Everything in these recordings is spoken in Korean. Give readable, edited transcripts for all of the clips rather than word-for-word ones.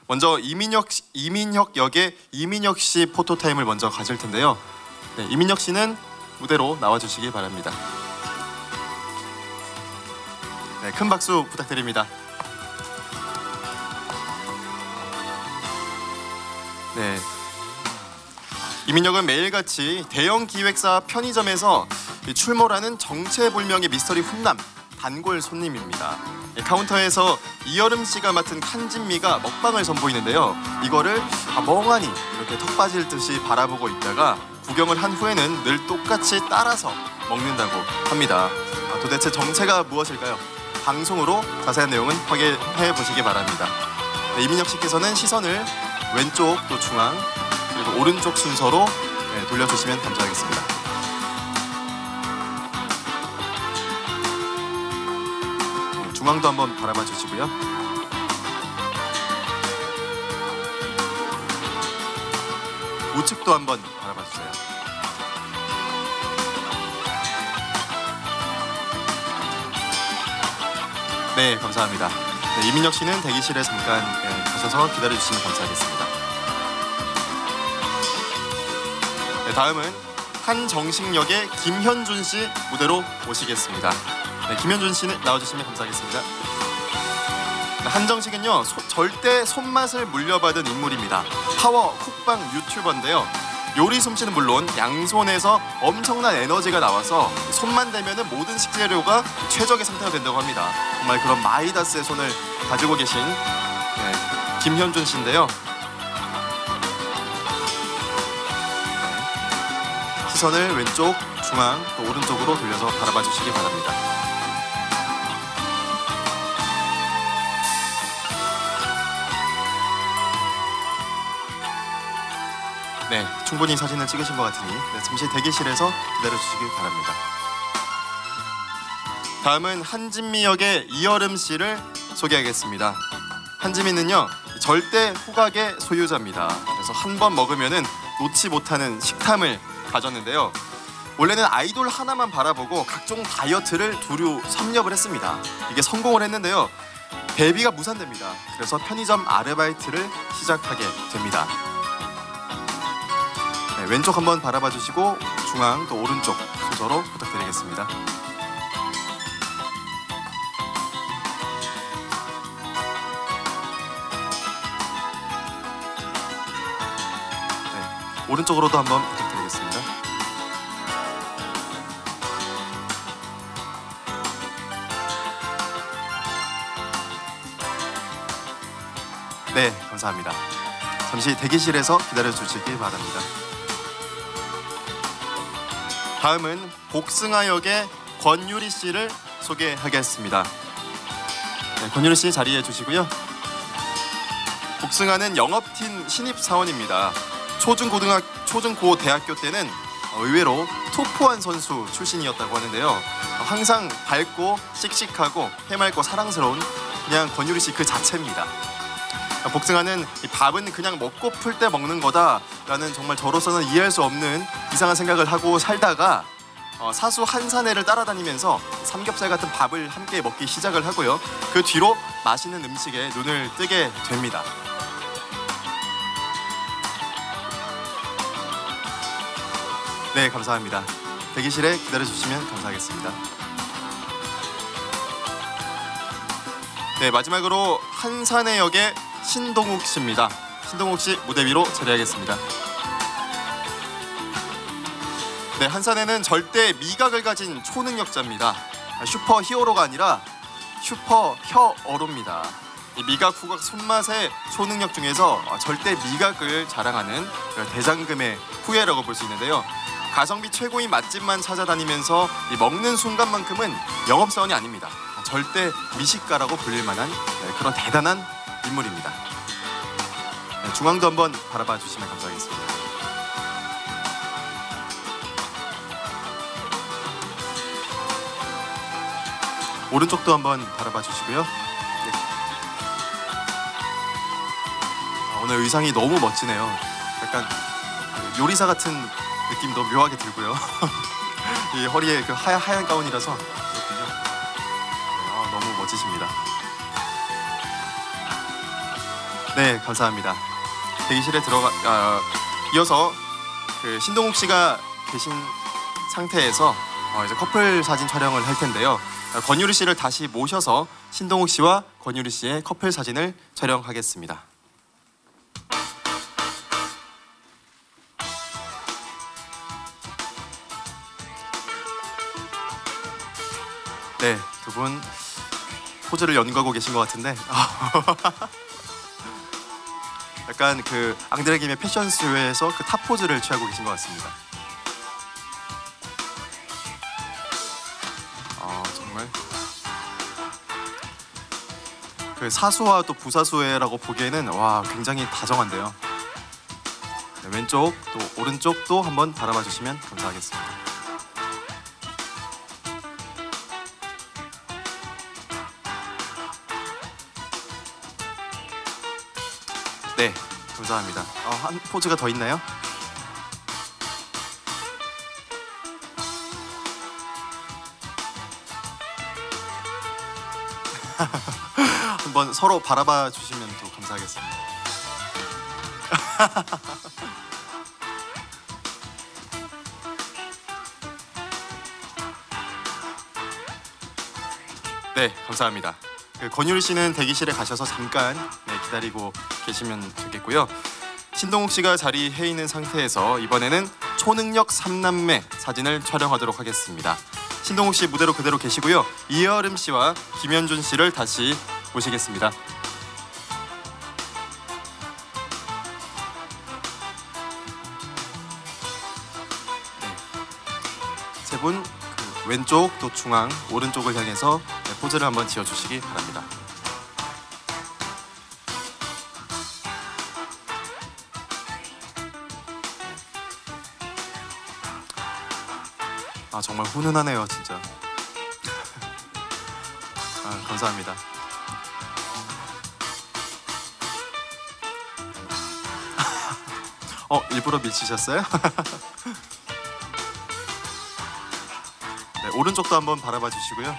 먼저 이민혁 역의 이민혁 씨 포토타임을 먼저 가질 텐데요. 네, 이민혁 씨는 무대로 나와주시기 바랍니다. 네, 큰 박수 부탁드립니다. 네, 이민혁은 매일같이 대형 기획사 편의점에서 출몰하는 정체불명의 미스터리 훈남 단골 손님입니다. 카운터에서 이여름 씨가 맡은 칸진미가 먹방을 선보이는데요. 이거를 멍하니 이렇게 턱 빠질 듯이 바라보고 있다가 구경을 한 후에는 늘 똑같이 따라서 먹는다고 합니다. 도대체 정체가 무엇일까요? 방송으로 자세한 내용은 확인해 보시기 바랍니다. 네, 이민혁 씨께서는 시선을 왼쪽 또 중앙 그리고 오른쪽 순서로 돌려주시면 감사하겠습니다. 중앙도 한번 바라봐 주시고요. 우측도 한번 바라봐 주세요. 네, 감사합니다. 네, 이민혁 씨는 대기실에 잠깐 가셔서 기다려 주시면 감사하겠습니다. 네, 다음은 한정식 역의 김현준 씨 무대로 모시겠습니다. 네, 김현준 씨 나와주시면 감사하겠습니다. 네, 한정식은요 절대 손맛을 물려받은 인물입니다. 파워 쿡방 유튜버인데요. 요리 솜씨는 물론 양손에서 엄청난 에너지가 나와서 손만 대면은 모든 식재료가 최적의 상태가 된다고 합니다. 정말 그런 마이다스의 손을 가지고 계신 김현준 씨인데요. 네, 시선을 왼쪽, 중앙, 또 오른쪽으로 돌려서 바라봐 주시기 바랍니다. 네, 충분히 사진을 찍으신 것 같으니 잠시 대기실에서 기다려주시기 바랍니다. 다음은 한진미 역의 이여름 씨를 소개하겠습니다. 한진미는요 절대 후각의 소유자입니다. 그래서 한 번 먹으면은 놓지 못하는 식탐을 가졌는데요. 원래는 아이돌 하나만 바라보고 각종 다이어트를 두루 섭렵을 했습니다. 이게 성공을 했는데요. 데뷔가 무산됩니다. 그래서 편의점 아르바이트를 시작하게 됩니다. 네, 왼쪽 한번 바라봐 주시고 중앙 또 오른쪽 순서로 부탁드리겠습니다. 네, 오른쪽으로도 한번 부탁드리겠습니다. 네, 감사합니다. 잠시 대기실에서 기다려 주시기 바랍니다. 다음은 복승아 역의 권유리 씨를 소개하겠습니다. 네, 권유리 씨 자리해 주시고요. 복승아는 영업팀 신입사원입니다. 초중고 대학교 때는 의외로 투포한 선수 출신이었다고 하는데요. 항상 밝고 씩씩하고 해맑고 사랑스러운 그냥 권유리 씨 그 자체입니다. 복승아는 밥은 그냥 먹고 풀 때 먹는 거다라는 정말 저로서는 이해할 수 없는 이상한 생각을 하고 살다가 사수 한사내를 따라다니면서 삼겹살 같은 밥을 함께 먹기 시작을 하고요. 그 뒤로 맛있는 음식에 눈을 뜨게 됩니다. 네, 감사합니다. 대기실에 기다려주시면 감사하겠습니다. 네, 마지막으로 한사내 역의 신동욱 씨입니다. 신동욱 씨 무대 위로 자리하겠습니다. 네, 한사내는 절대 미각을 가진 초능력자입니다. 슈퍼 히어로가 아니라 슈퍼 혀어로입니다. 이 미각, 후각, 손맛의 초능력 중에서 절대 미각을 자랑하는 대장금의 후예라고 볼 수 있는데요. 가성비 최고인 맛집만 찾아다니면서 이 먹는 순간만큼은 영업사원이 아닙니다. 절대 미식가라고 불릴 만한 그런 대단한 인물입니다. 네, 중앙도 한번 바라봐 주시면 감사하겠습니다. 오른쪽도 한번 바라봐 주시고요. 네. 오늘 의상이 너무 멋지네요. 약간 요리사 같은 느낌도 묘하게 들고요. 이 허리에 그 하얀 가운이라서 그렇군요. 네, 너무 멋지십니다. 네, 감사합니다. 대기실에 이어서 그 신동욱 씨가 계신 상태에서 이제 커플 사진 촬영을 할 텐데요. 권유리 씨를 다시 모셔서 신동욱 씨와 권유리 씨의 커플 사진을 촬영하겠습니다. 네, 두 분 포즈를 연구하고 계신 것 같은데 약간 그 앙드레 김의 패션쇼에서 그 탑 포즈를 취하고 계신 것 같습니다. 정말 그 사수와 또 부사수회라고 보기에는 와 굉장히 다정한데요. 네, 왼쪽 또 오른쪽도 한번 바라봐 주시면 감사하겠습니다. 네, 감사합니다. 한 포즈가 더 있나요? 한번 서로 바라봐 주시면 또 감사하겠습니다. 네, 감사합니다. 권유리 씨는 대기실에 가셔서 잠깐 기다리고 계시면 되겠고요. 신동욱 씨가 자리해 있는 상태에서 이번에는 초능력 3남매 사진을 촬영하도록 하겠습니다. 신동욱 씨 무대로 그대로 계시고요. 이여름 씨와 김현준 씨를 다시 모시겠습니다. 세 분 왼쪽 또 중앙 오른쪽을 향해서 포즈를 한번 지어주시기 바랍니다. 정말 훈훈하네요 진짜. 감사합니다. 일부러 미치셨어요? 네, 오른쪽도 한번 바라봐 주시고요.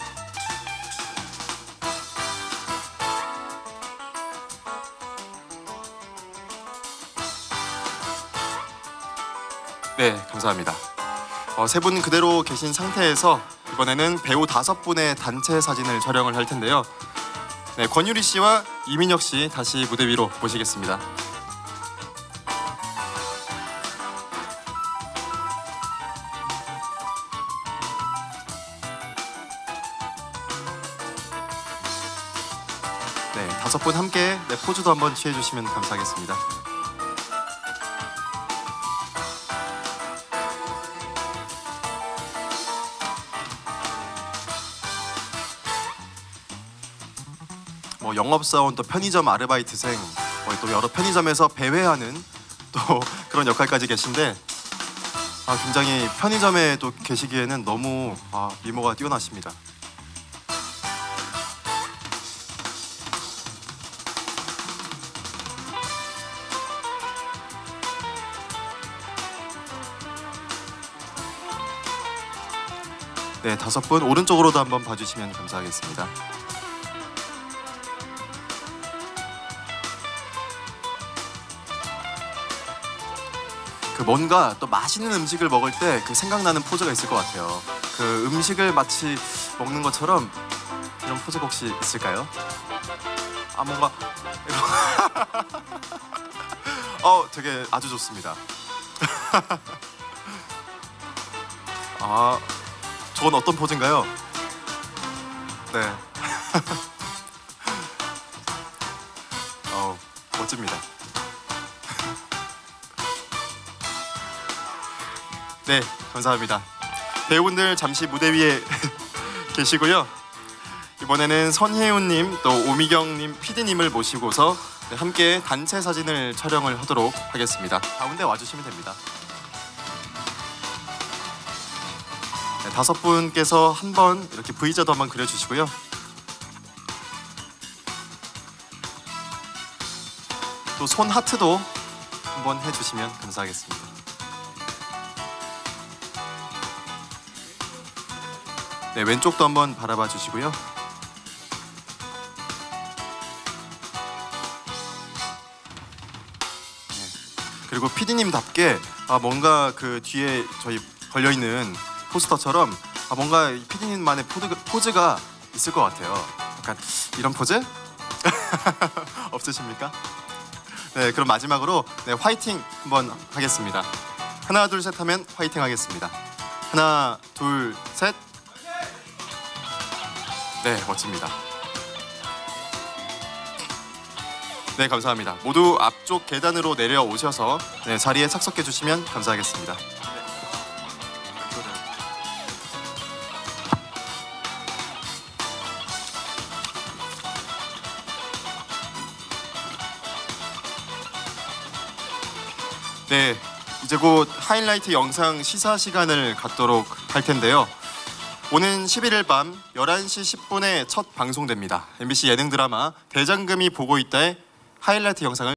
네, 감사합니다. 세 분 그대로 계신 상태에서 이번에는 배우 5분의 단체 사진을 촬영을 할 텐데요. 네, 권유리 씨와 이민혁 씨 다시 무대 위로 모시겠습니다. 네, 5분 함께 포즈도 한번 취해주시면 감사하겠습니다. 영업사원 또 편의점 아르바이트생 또 여러 편의점에서 배회하는 또 그런 역할까지 계신데 굉장히 편의점에 또 계시기에는 너무 미모가 뛰어나십니다. 네, 5분 오른쪽으로도 한번 봐주시면 감사하겠습니다. 뭔가 또 맛있는 음식을 먹을 때 생각나는 포즈가 있을 것 같아요. 그 음식을 마치 먹는 것처럼 이런 포즈가 혹시 있을까요? 뭔가 되게 아주 좋습니다. 저건 어떤 포즈인가요? 네. 멋집니다. 네, 감사합니다. 배우분들 잠시 무대 위에 계시고요. 이번에는 선혜윤님 또 오미경님 PD님을 모시고서 함께 단체 사진을 촬영을 하도록 하겠습니다. 가운데 와주시면 됩니다. 네, 5분께서 한번 이렇게 V자도 한번 그려주시고요. 또 손 하트도 한번 해주시면 감사하겠습니다. 네, 왼쪽도 한번 바라봐 주시고요. 그리고 PD님답게 뭔가 그 뒤에 저희 걸려 있는 포스터처럼 뭔가 PD님만의 포즈가 있을 것 같아요. 약간 이런 포즈 없으십니까? 네, 그럼 마지막으로 화이팅 한번 하겠습니다. 하나 둘 셋 하면 화이팅 하겠습니다. 하나 둘 셋. 네, 멋집니다. 네, 감사합니다. 모두 앞쪽 계단으로 내려오셔서 자리에 착석해 주시면 감사하겠습니다. 네, 이제 곧 하이라이트 영상 시사 시간을 갖도록 할 텐데요. 오는 11일 밤 11시 10분에 첫 방송됩니다. MBC 예능 드라마 대장금이 보고 있다의 하이라이트 영상을